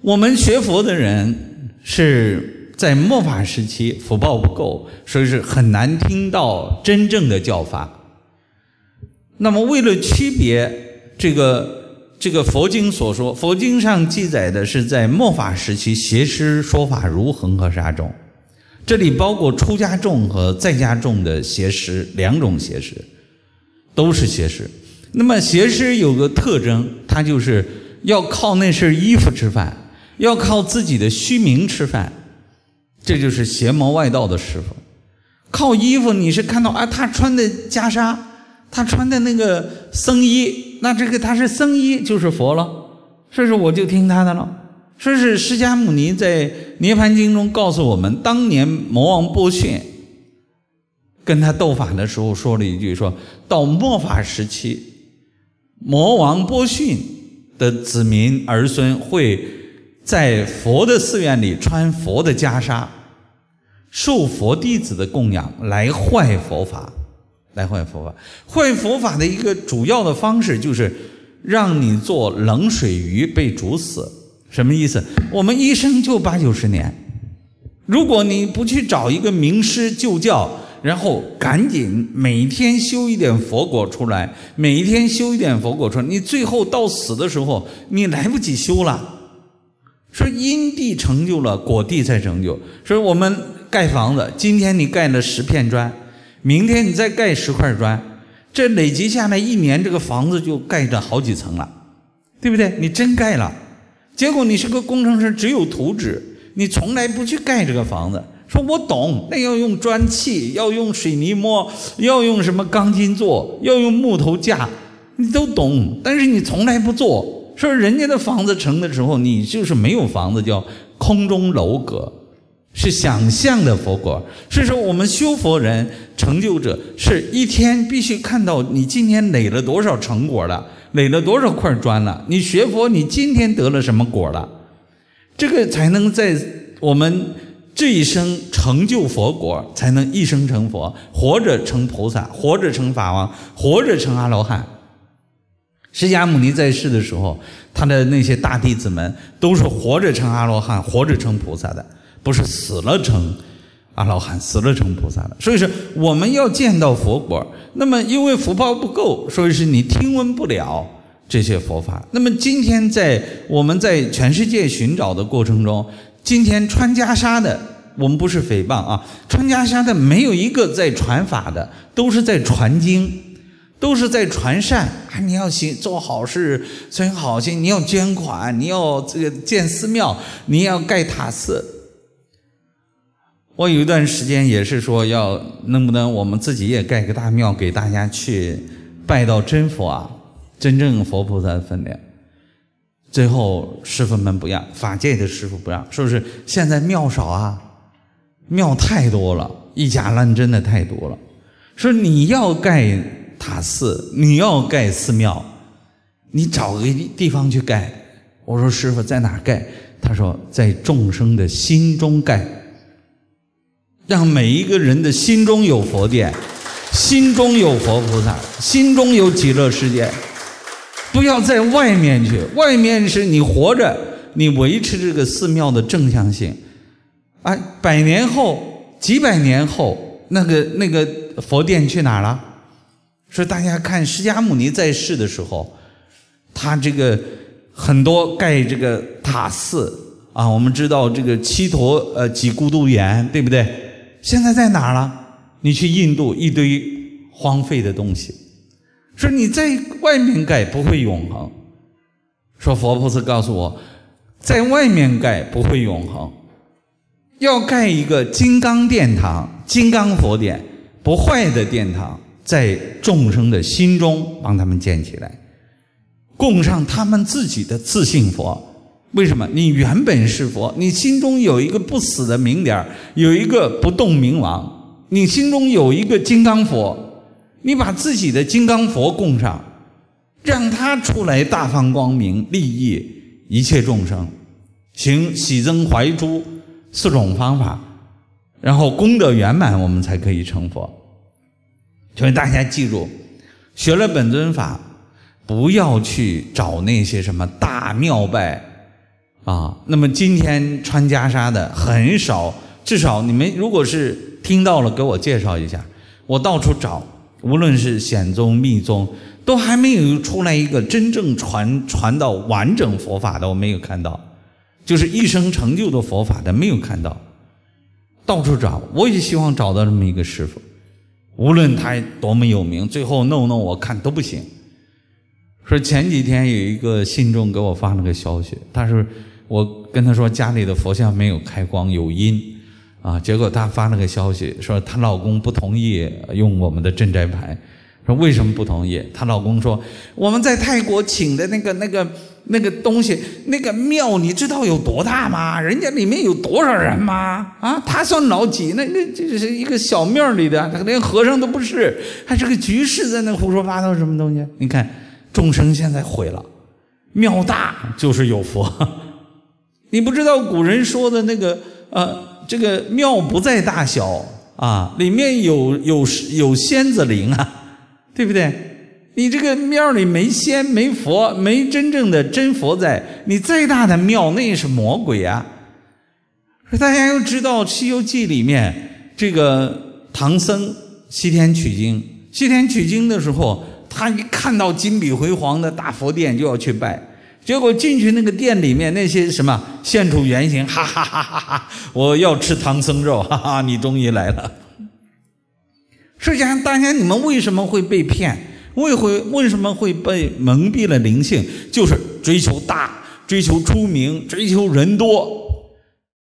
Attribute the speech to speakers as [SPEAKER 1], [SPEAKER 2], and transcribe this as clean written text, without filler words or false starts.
[SPEAKER 1] 我们学佛的人是在末法时期福报不够，所以是很难听到真正的教法。那么为了区别这个佛经所说，佛经上记载的是在末法时期邪师说法如恒河沙众，这里包括出家众和在家众的邪师，两种邪师都是邪师。那么邪师有个特征，他就是要靠那身衣服吃饭，要靠自己的虚名吃饭，这就是邪魔外道的师傅。靠衣服，你是看到啊，他穿的袈裟，他穿的那个僧衣，那这个他是僧衣就是佛了，所以说我就听他的了。说是释迦牟尼在《涅槃经》中告诉我们，当年魔王波旬跟他斗法的时候说了一句，说到末法时期，魔王波旬的子民儿孙会在佛的寺院里穿佛的袈裟，受佛弟子的供养，来坏佛法，来坏佛法。坏佛法的一个主要的方式就是让你做冷水鱼被煮死。什么意思？我们一生就80-90年，如果你不去找一个名师救教，然后赶紧每天修一点佛果出来，每一天修一点佛果出来，你最后到死的时候你来不及修了。说因地成就了，果地才成就。所以我们盖房子，今天你盖了10片砖，明天你再盖10块砖，这累积下来1年，这个房子就盖着好几层了，对不对？你真盖了，结果你是个工程师，只有图纸，你从来不去盖这个房子。说我懂，那要用砖砌，要用水泥摸，要用什么钢筋做，要用木头架，你都懂，但是你从来不做。说人家的房子成的时候，你就是没有房子，叫空中楼阁，是想象的佛果。所以说我们修佛人成就者是一天必须看到你今天垒了多少成果了，垒了多少块砖了，你学佛你今天得了什么果了，这个才能在我们这一生成就佛果，才能一生成佛，活着成菩萨，活着成法王，活着成阿罗汉。释迦牟尼在世的时候，他的那些大弟子们都是活着成阿罗汉，活着成菩萨的，不是死了成阿罗汉，死了成菩萨的。所以说我们要见到佛果，那么因为福报不够，所以是你听闻不了这些佛法。那么今天我们在全世界寻找的过程中，今天穿袈裟的，我们不是诽谤啊，穿袈裟的没有一个在传法的，都是在传经，都是在传善啊！你要做好事，存好心，你要捐款，你要建寺庙，你要盖塔寺。我有一段时间也是说，能不能我们自己也盖个大庙，给大家去拜到真佛啊，真正佛菩萨的分量。最后师父们不让，法界的师父不让，是不是？现在庙少啊，庙太多了，以假乱真的太多了。说你要盖塔寺，你要盖寺庙，你找个地方去盖。我说师父在哪盖？他说在众生的心中盖，让每一个人的心中有佛殿，心中有佛菩萨，心中有极乐世界。不要在外面去，外面是你活着，你维持这个寺庙的正向性啊。100年后、几百年后，那个佛殿去哪儿了？所以大家看释迦牟尼在世的时候，他这个很多盖这个塔寺啊，我们知道这个七陀几孤独园，对不对？现在在哪儿了？你去印度，一堆荒废的东西。说你在外面盖不会永恒，说佛菩萨告诉我，在外面盖不会永恒，要盖一个金刚殿堂、金刚佛殿，不坏的殿堂，在众生的心中帮他们建起来，供上他们自己的自性佛。为什么？你原本是佛，你心中有一个不死的明点，有一个不动明王，你心中有一个金刚佛，你把自己的金刚佛供上，让他出来大放光明，利益一切众生，行喜增怀诛4种方法，然后功德圆满，我们才可以成佛。所以大家记住，学了本尊法，不要去找那些什么大庙拜那么今天穿袈裟的很少，至少你们如果是听到了，给我介绍一下。我到处找，无论是显宗密宗，都还没有出来一个真正传到完整佛法的，我没有看到，就是一生成就的佛法的没有看到。到处找，我也希望找到这么一个师父，无论他多么有名，最后弄我看都不行。说前几天有一个信众给我发了个消息，他说我跟他说家里的佛像没有开光，有阴结果他发了个消息说她老公不同意用我们的镇宅牌，说为什么不同意？她老公说我们在泰国请的那个东西，那个庙你知道有多大吗？人家里面有多少人吗？他算老几？那这是一个小庙里的，他连和尚都不是，还是个居士在那胡说八道什么东西？你看众生现在毁了，庙大就是有佛。你不知道古人说的那个这个庙不在大小里面有仙子灵对不对？你这个庙里没仙没佛，没真正的真佛在，你再大的庙那也是魔鬼大家要知道《西游记》里面这个唐僧西天取经的时候，他一看到金碧辉煌的大佛殿就要去拜，结果进去那个店里面，那些什么现出原形，哈哈哈哈哈！我要吃唐僧肉，哈哈！你终于来了。实际上，大家你们为什么会被骗？为什么会被蒙蔽了灵性？就是追求大，追求出名，追求人多